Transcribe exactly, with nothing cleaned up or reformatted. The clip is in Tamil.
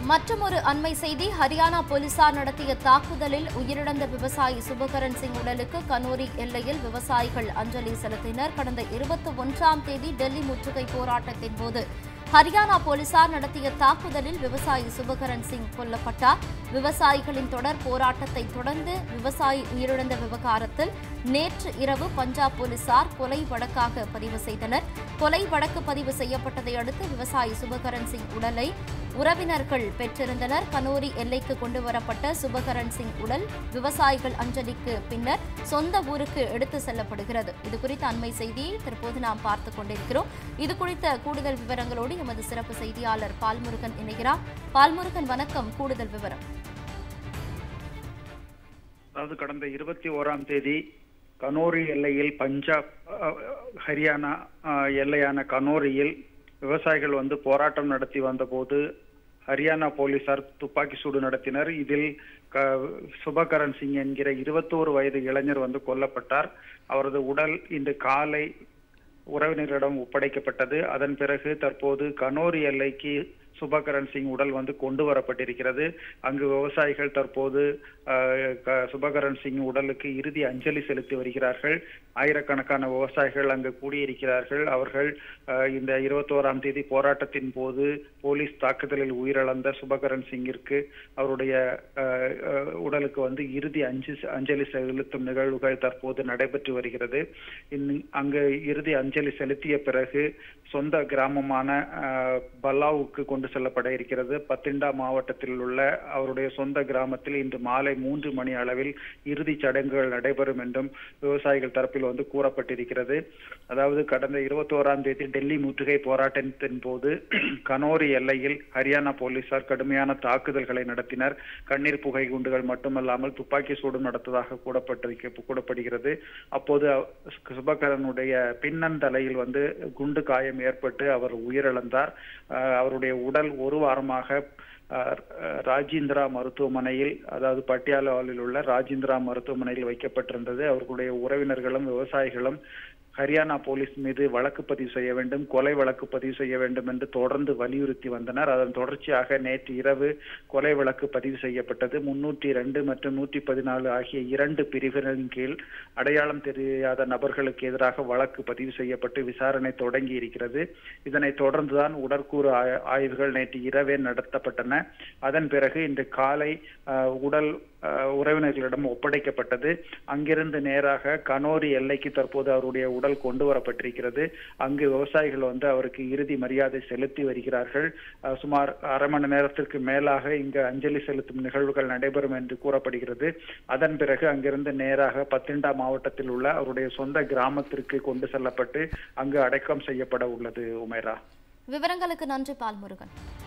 மற்றொரு அண்மை செய்தி. ஹரியானா போலீசார் நடத்திய தாக்குதலில் உயிரிழந்த விவசாயி சுபகரன் சிங் உடலுக்கு கனோரி எல்லையில் விவசாயிகள் அஞ்சலி செலுத்தினர். கடந்த இருபத்தி ஒன்றாம் தேதி டெல்லி முற்றுகை போராட்டத்தின் போது ஹரியானா போலீசார் நடத்திய தாக்குதலில் விவசாயி சுபகரன் சிங் கொல்லப்பட்டார். விவசாயிகளின் தொடர் போராட்டத்தை தொடர்ந்து விவசாயி உயிரிழந்த விவகாரத்தில் நேற்று இரவு பஞ்சாப் போலீசார் கொலை வழக்காக பதிவு செய்தனர். கொலை வழக்கு பதிவு செய்யப்பட்டதை அடுத்து விவசாயி சுபகரன் சிங் உடலை உறவினர்கள் பெற்றிருந்தனர். கனோரி எல்லைக்கு கொண்டுவரப்பட்ட சுபகரன் சிங் உடல் விவசாயிகள் அஞ்சலிக்கு பின்னர் சொந்த ஊருக்கு எடுத்து செல்லப்படுகிறது. இதுகுறித்த அண்மை செய்தியை தற்போது நாம் பார்த்துக் கொண்டிருக்கிறோம். இதுகுறித்த கூடுதல் விவரங்களோடு எமது சிறப்பு செய்தியாளர் பால்முருகன் இணைகிறார். பால்முருகன், வணக்கம். கூடுதல் விவரம். அதாவது கடந்த இருபத்தி ஓராம் தேதி கனோரி எல்லையில் பஞ்சாப் ஹரியானா எல்லையான கனோரியில் விவசாயிகள் வந்து போராட்டம் நடத்தி வந்தபோது ஹரியானா போலீசார் துப்பாக்கி சூடு நடத்தினர். இதில் சுபகரன் சிங் என்கிற இருபத்தோரு வயது இளைஞர் வந்து கொல்லப்பட்டார். அவரது உடல் இன்று காலை உறவினரிடம் ஒப்படைக்கப்பட்டது. அதன் பிறகு தற்போது கனோரி எல்லைக்கு சுபகரன் சிங் உடல் வந்து கொண்டு வரப்பட்டிருக்கிறது. அங்கு விவசாயிகள் தற்போது சுபகரன் சிங் உடலுக்கு இறுதி அஞ்சலி செலுத்தி வருகிறார்கள். ஆயிரக்கணக்கான விவசாயிகள் அங்கு கூடியிருக்கிறார்கள். அவர்கள் இந்த இருபத்தி ஓராம் தேதி போராட்டத்தின் போது போலீஸ் தாக்குதலில் உயிரிழந்த சுபகரன் சிங்கிற்கு அவருடைய உடலுக்கு வந்து இறுதி அஞ்சு அஞ்சலி செலுத்தும் நிகழ்வுகள் தற்போது நடைபெற்று வருகிறது. அங்கு இறுதி அஞ்சலி செலுத்திய பிறகு சொந்த கிராமமான பல்லாவுக்கு கொண்டு செல்லப்பட இருக்கிறது. பத்திண்டா மாவட்டத்தில் உள்ள அவருடைய சொந்த கிராமத்தில் இன்று மாலை மூன்று மணி அளவில் இறுதி சடங்குகள் நடைபெறும் என்றும் விவசாயிகள் தரப்பில் வந்து கூறப்பட்டிருக்கிறது. அதாவது கடந்த இருபத்தி ஓராம் தேதி டெல்லி முற்றுகை போராட்டத்தின் போது கனோரி எல்லையில் ஹரியானா போலீசார் கடுமையான தாக்குதல்களை நடத்தினர். கண்ணீர் புகை குண்டுகள் மட்டுமல்லாமல் துப்பாக்கி சூடும் நடத்ததாக கூறப்பட்டிருக்க கூறப்படுகிறது. அப்போது சுபகரனுடைய பின்னந்தலையில் வந்து குண்டு காயம் ஏற்பட்டு அவர் உயிரிழந்தார். அவருடைய உடல் ஒரு வாரமாக ராஜேந்திரா மருத்துவமனையில், அதாவது பட்டியாலாவில் உள்ள ராஜேந்திரா மருத்துவமனையில் வைக்கப்பட்டிருந்தது. அவர்களுடைய உறவினர்களும் விவசாயிகளும் ஹரியானா போலீஸ் மீது வழக்கு பதிவு செய்ய வேண்டும், கொலை வழக்கு பதிவு செய்ய வேண்டும் என்று தொடர்ந்து வலியுறுத்தி வந்தனர். அதன் தொடர்ச்சியாக நேற்று இரவு கொலை வழக்கு பதிவு செய்யப்பட்டது. முன்னூற்றி இரண்டு மற்றும் நூற்றி பதினாலு ஆகிய இரண்டு பிரிவுகளின் கீழ் அடையாளம் தெரியாத நபர்களுக்கு எதிராக வழக்கு பதிவு செய்யப்பட்டு விசாரணை தொடங்கி இருக்கிறது. இதனை தொடர்ந்துதான் உடற்கூறு ஆய்வுகள் நேற்று இரவே நடத்தப்பட்டன. அதன் பிறகு இன்று காலை உடல் உறவினர்களிடம் ஒப்படைக்கப்பட்டது. அங்கிருந்து நேராக கனோரி எல்லைக்கு தற்போது அவருடைய உடல் கொண்டு வரப்பட்டிருக்கிறது. அங்கு விவசாயிகள் வந்து அவருக்கு இறுதி மரியாதை செலுத்தி வருகிறார்கள். சுமார் அரை மணி நேரத்திற்கு மேலாக இங்கு அஞ்சலி செலுத்தும் நிகழ்வுகள் நடைபெறும் என்று கூறப்படுகிறது. அதன் பிறகு அங்கிருந்து நேராக பத்திண்டா மாவட்டத்தில் உள்ள அவருடைய சொந்த கிராமத்திற்கு கொண்டு செல்லப்பட்டு அங்கு அடக்கம் செய்யப்பட உள்ளது. உமேரா, விவரங்களுக்கு நன்றி பால்முருகன்.